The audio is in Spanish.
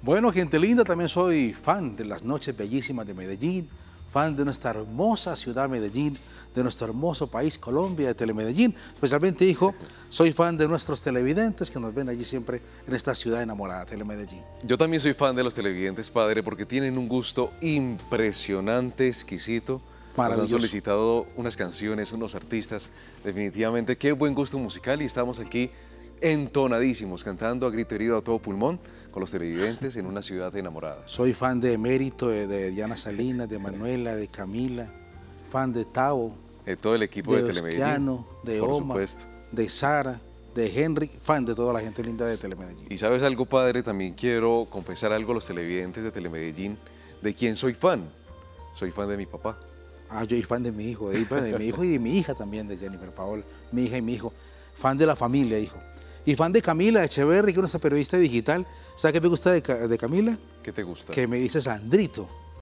Bueno, gente linda, también soy fan de las noches bellísimas de Medellín, fan de nuestra hermosa ciudad Medellín, de nuestro hermoso país Colombia, de Telemedellín. Especialmente, hijo, soy fan de nuestros televidentes que nos ven allí siempre en esta ciudad enamorada, Telemedellín. Yo también soy fan de los televidentes, padre, porque tienen un gusto impresionante, exquisito. Nos han Maravilloso. solicitado unas canciones, unos artistas, definitivamente qué buen gusto musical y estamos aquí entonadísimos, cantando a grito herido a todo pulmón con los televidentes en una ciudad enamorada. Soy fan de Emérito, de Diana Salinas, de Manuela, de Camila, fan de Tao, Todo el equipo de Telemedellín, Ostiano, de por Oma, supuesto. de Sara, de Henry, fan de toda la gente linda de Telemedellín. Y sabes algo, padre, también quiero confesar algo a los televidentes de Telemedellín, de quién soy fan. Soy fan de mi papá. Ah, yo soy fan de mi hijo, de mi hijo y de mi hija también, de Jennifer Paola, mi hija y mi hijo. Fan de la familia, hijo. Y fan de Camila Echeverry, que es nuestra periodista digital. ¿Sabe qué me gusta de Camila? ¿Qué te gusta? Que me dice Sandrito.